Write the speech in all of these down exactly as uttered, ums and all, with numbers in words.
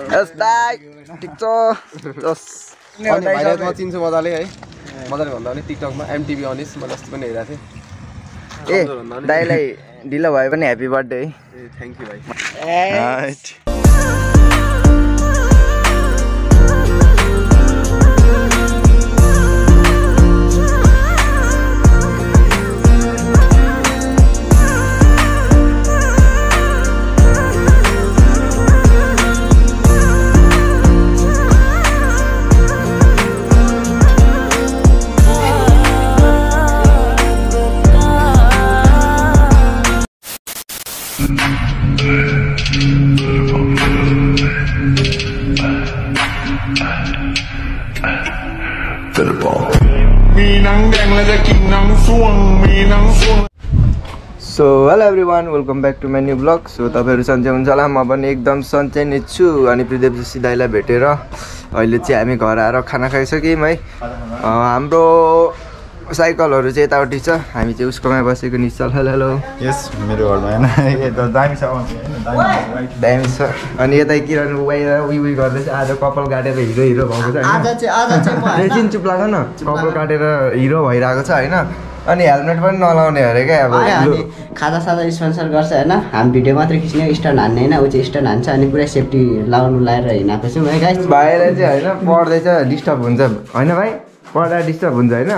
यस दाइ ठिक छ जस अनि भाइराजमा चिन्छु मजाले है मजाले भन्दा पनि टिकटकमा एमटिभी अनिस मैले अस्ति पनि हेरेको थिएँ ए दाइलाई ढिलो भयो पनि ह्यापी बर्थडे है ए थ्याङ्क यू भाइ so hello everyone welcome back to my new blog so तपाईँहरू सन्चै हुन्छ होला म पनि एकदम सन्चै नै छु अनि प्रदीप जोशी दाइलाई भेटेर अहिले चाहिँ हामी घर आएर खाना खाइसक्यौँ है हाम्रो साइकलहरू चाहिँ यताउति छ हामी चाहिँ उसकोमा बसेको निश्चल हेलो हेलो यस मेरो घरमा होइन दामी छ दामी छ अनि यता किरण उही उही गर्दैछ आज कपाल काटेर हिरो हिरो भएको छ आज चाहिँ आज चाहिँ एकछिन चुप लाग न कपाल काटेर हिरो भइरहेको छ होइन अनि हेलमेट पनि नलाउने अरे क्या अब हामी खाजा साजा स्पोन्सर गर्छ होइन हामी भिडियो मात्रै खिच्ने स्टन्ट हान्ने होइन ऊ चाहिँ स्टन्ट हान्छ अनि पुरै सेफ्टी लाउनु लाएर हिँडेको छौँ है गाइस भाइलाई चाहिँ होइन पढ्दैछ डिस्टर्ब हुन्छ होइन भाइ पढ्दा डिस्टर्ब हुन्छ होइन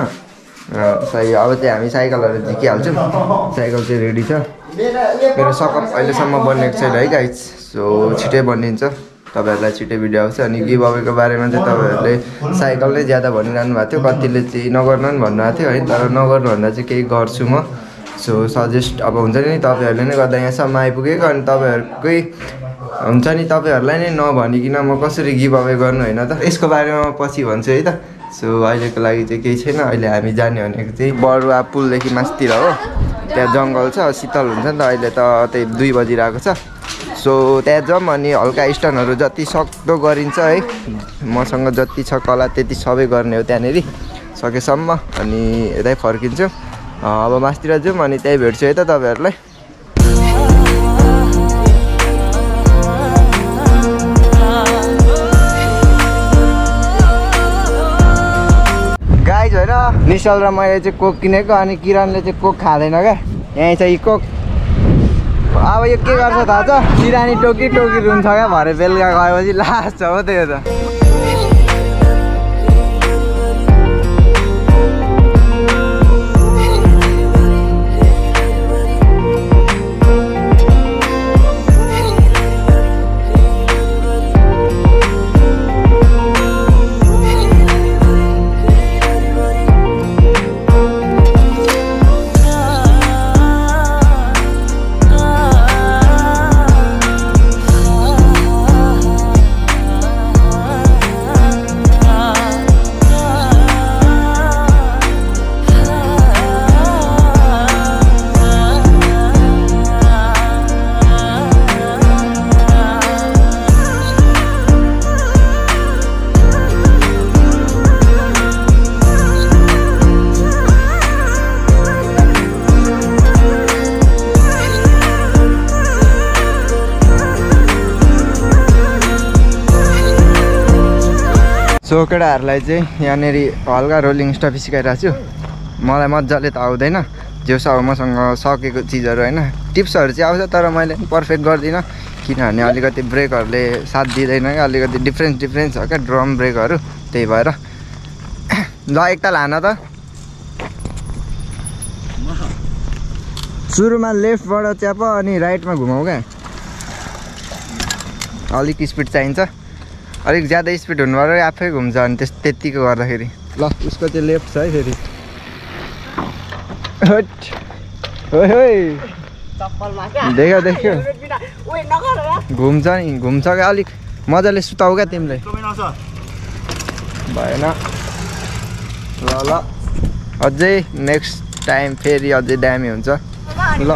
सही अब चाहिँ हामी साइकलहरू झिकिहाल्छौँ साइकल चाहिँ रेडी छ मेरो सकअप अहिलेसम्म बनिएको छैन है गाइस सो छिटै बनिन्छ तपाईँहरूलाई छिटै भिडियो आउँछ अनि गिभ अवेको बारेमा चाहिँ तपाईँहरूले साइकल नै ज्यादा भनिरहनु भएको थियो कतिले चाहिँ नगर्नु पनि भन्नुभएको थियो है तर नगर्नुभन्दा चाहिँ केही गर्छु म सो सजेस्ट अब हुन्छ नि तपाईँहरूले नै गर्दा यहाँसम्म आइपुगेको अनि तपाईँहरूकै हुन्छ नि तपाईँहरूलाई नै नभनिकन म कसरी गिभ अवे गर्नु होइन त यसको बारेमा म पछि भन्छु है त सो अहिलेको लागि चाहिँ केही छैन अहिले हामी जाने भनेको चाहिँ बरुवा पुलदेखि मास्तिर हो त्यहाँ जङ्गल छ शीतल हुन्छ नि त अहिले त त्यही दुई बजिरहेको छ सो त्यहाँ जाउँ अनि हल्का स्टन्टहरू जति सक्दो गरिन्छ है मसँग जति छ कला त्यति सबै गर्ने हो त्यहाँनिर सकेसम्म अनि यतै फर्किन्छु अब मास्तिर जाउँ अनि त्यहीँ भेट्छु है त तपाईँहरूलाई गाइज होइन निश्चल र मैले चाहिँ कोक किनेको अनि किरणले चाहिँ कोक खाँदैन क्या यहीँ चाहिँ कोक अब यो के गर्छ थाहा छ बिरानी टोकी टोकी रुन्छ क्या भरे बेलुका गएपछि लास्ट हो त्यो त सो केटाहरूलाई चाहिँ यहाँनिर हल्का रोलिङ स्टप सिकाइरहेको छु मलाई मजाले त आउँदैन जेस अब मसँग सकेको चिजहरू होइन टिप्सहरू चाहिँ आउँछ तर मैले पर्फेक्ट गर्दिनँ किनभने अलिकति ब्रेकहरूले साथ दिँदैन क्या अलिकति डिफ्रेन्स डिफ्रेन्स हो क्या ड्रम ब्रेकहरू त्यही भएर ल एकताल हान त सुरुमा लेफ्टबाट च्याप अनि राइटमा घुमाऊ क्या अलिक स्पिड चाहिन्छ अलिक ज्यादा स्पिड हुनुभयो आफै घुम्छ अनि त्यस त्यतिको गर्दाखेरि ल उसको चाहिँ लेफ्ट छ है फेरि देख्यो देख्यो घुम्छ नि घुम्छ क्या अलिक मजाले सुताऊ क्या तिमीले भएन ल ल अझै नेक्स्ट टाइम फेरि अझै दामी हुन्छ ल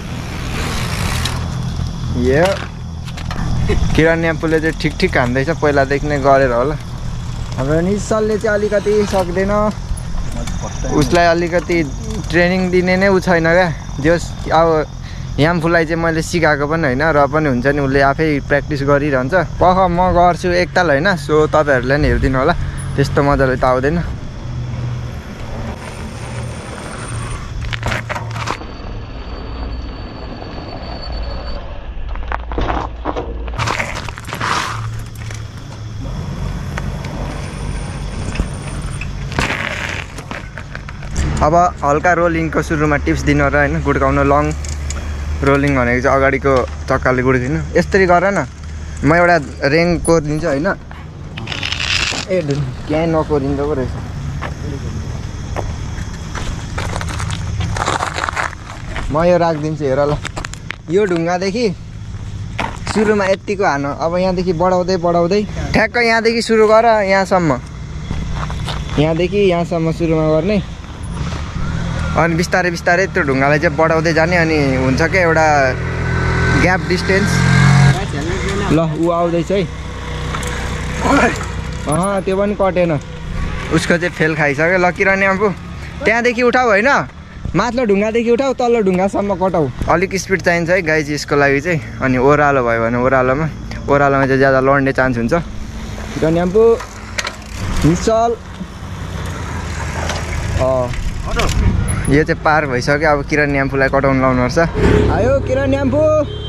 यो किरण न्याम्पुले चाहिँ ठिक ठिक हान्दैछ पहिलादेखि नै गरेर होला हाम्रो निश्चलले चाहिँ अलिकति सक्दैन उसलाई अलिकति ट्रेनिङ दिने नै उ छैन क्या जस अब यामफुलाई चाहिँ मैले सिकाएको पनि होइन, र पनि हुन्छ नि उसले आफै प्र्याक्टिस गरिरहन्छ। पख म गर्छु एकताल होइन, सो तपाईँहरूले नि हेरिदिनु होला, त्यस्तो मजाले त आउँदैन। अब हल्का रोलिङको सुरुमा टिप्स दिनु र होइन, गुड्काउनु। लङ रोलिङ भनेको चाहिँ अगाडिको चक्काले गुड्किनु। यसरी गर न, म एउटा रेङ कोरिदिन्छु होइन। ए त्यहाँ नकोरिँदो पो रहेछ। म यो राखिदिन्छु, हेर ल। यो ढुङ्गादेखि सुरुमा यत्तिको हान, अब यहाँदेखि बढाउँदै बढाउँदै ठ्याक्क यहाँदेखि सुरु गर, यहाँसम्म, यहाँदेखि यहाँसम्म सुरुमा गर्ने। अनि बिस्तारै बिस्तारै त्यो ढुङ्गालाई चाहिँ बढाउँदै जाने। अनि हुन्छ क्या एउटा ग्याप डिस्टेन्स। ल ऊ आउँदैछ है। अँ त्यो पनि कटेन, उसको चाहिँ फेल खाइसक्यो। ल किरण याम्पू त्यहाँदेखि उठाऊ होइन, माथिल्लो ढुङ्गादेखि उठाऊ, तल्लो ढुङ्गासम्म कटाऊ। अलिक स्पिड चाहिन्छ है गाइज यसको लागि चाहिँ। अनि ओह्रालो भयो भने ओह्रालोमा ओह्रालोमा चाहिँ ज्यादा लड्ने चान्स हुन्छ। किरण याम्पू निश्चल। अँ यो चाहिँ पार भइसक्यो। अब किरण याम्फूलाई कटाउनु लाउनुपर्छ। आयो किरण याम्फू।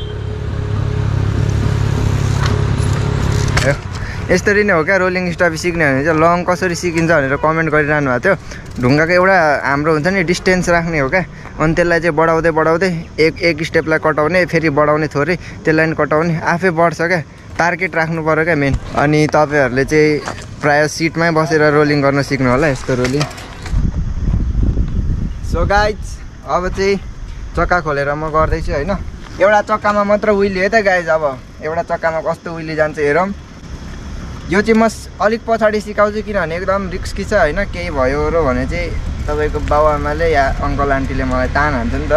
यसरी नै हो क्या रोलिङ स्टप सिक्ने भने चाहिँ। लङ कसरी सिकिन्छ भनेर कमेन्ट गरिरहनु भएको थियो। ढुङ्गाको एउटा हाम्रो हुन्छ नि डिस्टेन्स राख्ने हो क्या। अनि त्यसलाई चाहिँ बढाउँदै बढाउँदै एक एक स्टेपलाई कटाउने, फेरि बढाउने थोरै, त्यसलाई पनि कटाउने, आफै बढ्छ क्या। टार्गेट राख्नु पऱ्यो क्या मेन। अनि तपाईँहरूले चाहिँ प्रायः सिटमै बसेर रोलिङ गर्न सिक्नु होला, यस्तो रोलिङ। सो गाइज अब चाहिँ चक्का खोलेर म गर्दैछु होइन। एउटा चक्कामा मात्र विली है त गाइज। अब एउटा चक्कामा कस्तो विली जान्छ हेरौँ। यो चाहिँ म अलिक पछाडि सिकाउँछु, किनभने एकदम रिस्की छ होइन। केही भयो र भने चाहिँ तपाईँको बाउआमाले या अङ्कल आन्टीले मलाई तान हान्छ नि त।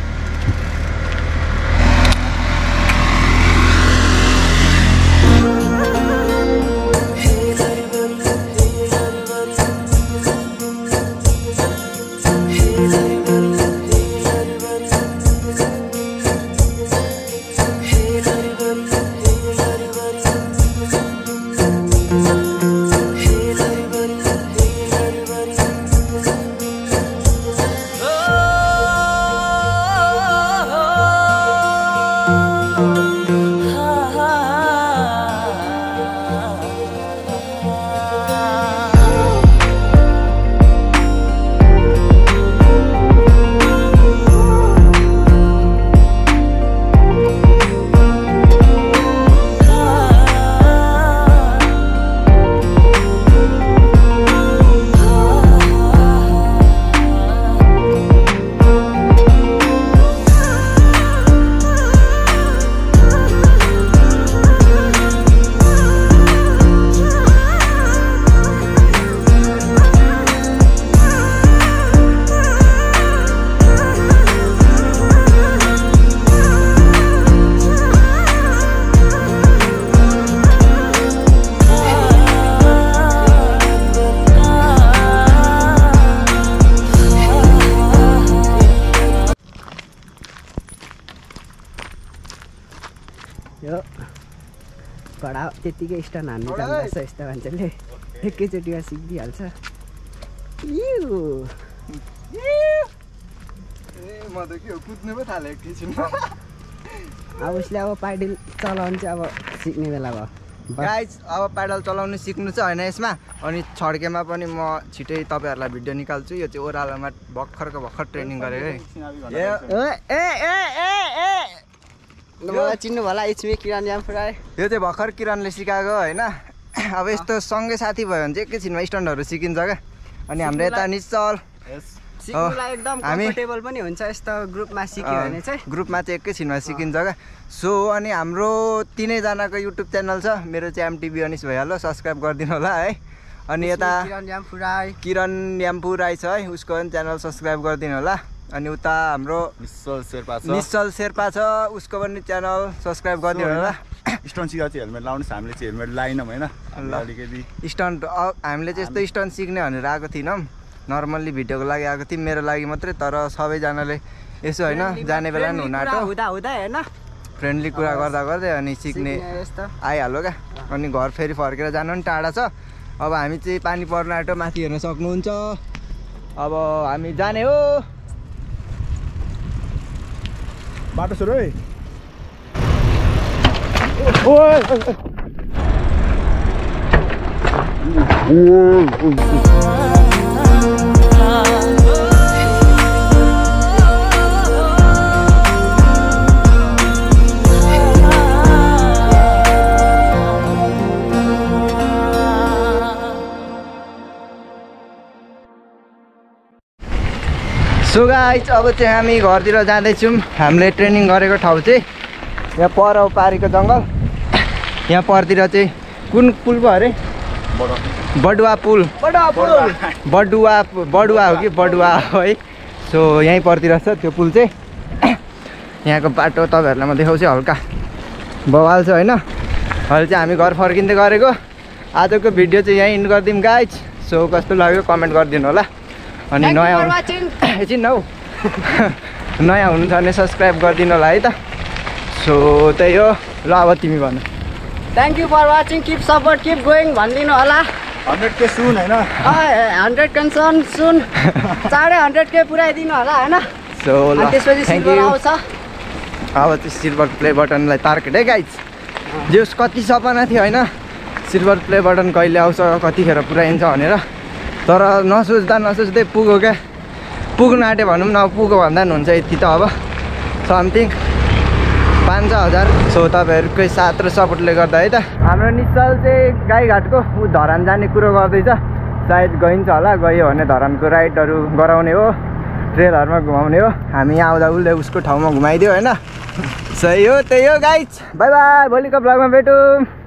यो कडा त्यतिकै स्टन हान्नु जान्छ यस्तो मान्छेले एकैचोटिमा सिकिदिइहाल्छ। म त के हो कुद्नु पो थाले एकैछिन। अब उसले अब पाइडल चलाउनु चाहिँ अब सिक्ने बेला भयो। गाइज अब पाइडल चलाउनु सिक्नु छ होइन यसमा। अनि छड्केमा पनि म छिटै तपाईँहरूलाई भिडियो निकाल्छु। यो चाहिँ ओह्रालोमा भर्खरको भर्खर ट्रेनिङ गरेको है। मलाई चिन्नु होला, इट्स मी किरण यामफुराई। यो चाहिँ भर्खर किरणले सिकाएको होइन। अब यस्तो सँगै साथी भयो भने चाहिँ एकैछिनमा स्टन्टहरू सिकिन्छ क्या। अनि हाम्रो यता निश्चल सिक्नुलाई एकदम कम्फर्टेबल पनि हुन्छ यस्तो ग्रुपमा सिक्यो भने चाहिँ। ग्रुपमा चाहिँ एकैछिनमा सिकिन्छ क्या। सो अनि हाम्रो तिनैजनाको युट्युब च्यानल छ। मेरो चाहिँ एमटिभी अनिस भइहाल्यो, सब्सक्राइब गरिदिनु होला है। अनि यता किरण यामफुराई किरण यामफुराई छ है, उसको पनि च्यानल सब्सक्राइब गरिदिनु होला। अनि उता हाम्रो निश्चल शेर्पा छ निश्चल शेर्पा छ, उसको पनि च्यानल सब्सक्राइब गरिदिनु होला। स्टन्ट सिकाएको चाहिँ हेलमेट लाउनुहोस्, हामीले चाहिँ हेलमेट लाएनौँ होइन। अलिकति स्टन्ट हामीले चाहिँ यस्तो स्टन्ट सिक्ने भनेर आएको थिएनौँ, नर्मल्ली भिडियोको लागि आएको थियौँ, मेरो लागि मात्रै। तर सबैजनाले यसो होइन जाने बेला पनि हुन आँट्यो हुँदा हुँदा होइन फ्रेन्डली कुरा गर्दा गर्दै अनि सिक्ने यस्तो आइहाल्यो क्या अनि घर फेरि फर्केर जानु पनि टाढा छ अब हामी चाहिँ पानी पर्न आँट्यो माथि हेर्न सक्नुहुन्छ अब हामी जाने हो बाटो सुरु है सो गाइस अब चाहिँ हामी घरतिर जाँदैछौँ हामीले ट्रेनिङ गरेको ठाउँ चाहिँ यहाँ पर पारीको जङ्गल यहाँ परतिर चाहिँ कुन पुल पो अरे बडुवा पुल बडुवा बडुवा हो कि बडुवा हो है सो यहीँ परतिर छ त्यो पुल चाहिँ यहाँको बाटो तपाईँहरूलाई म देखाउँछु हल्का बवाल छ होइन अहिले चाहिँ हामी घर फर्किँदै गरेको आजको भिडियो चाहिँ यहीँ इन्ड गरिदिउँ गाइज सो कस्तो लाग्यो कमेन्ट गरिदिनु होला अनि नयाँ एकछिन हौ नयाँ हुनुहुन्छ भने सब्सक्राइब गरिदिनु होला है त सो त्यही हो ल अब तिमी भन thank you for watching keep support keep going भनिदिनु होला हन्ड्रेड के सुन होइन हन्ड्रेड कन्सन सुन चाँडै हन्ड्रेड के पुऱ्याइदिनु होला होइन सो ल त्यसपछि थ्याङ्क सिल्भर यू आउँछ अब चाहिँ सिल्भर प्ले बटनलाई टार्गेट है गाइज जस कति सपना थियो होइन सिल्भर प्ले बटन कहिले आउँछ कतिखेर पुऱ्याइन्छ भनेर तर नसोच्दा नसोच्दै पुग्यो क्या पुग्नु आँट्यो भनौँ न पुग्यो भन्दा पनि हुन्छ यति त अब समथिङ पाँच छ हजार सो तपाईँहरूकै साथ र सपोर्टले गर्दा है त हाम्रो निश्चल चाहिँ गाईघाटको ऊ धरान जाने कुरो गर्दैछ सायद गइन्छ होला गयो भने धरानको राइडहरू गराउने हो ट्रेलहरूमा घुमाउने हो हामी यहाँ आउँदा उसले उसको ठाउँमा घुमाइदियो होइन सही हो त्यही हो गाइज बाई बाई भोलिको ब्लगमा भेटौँ।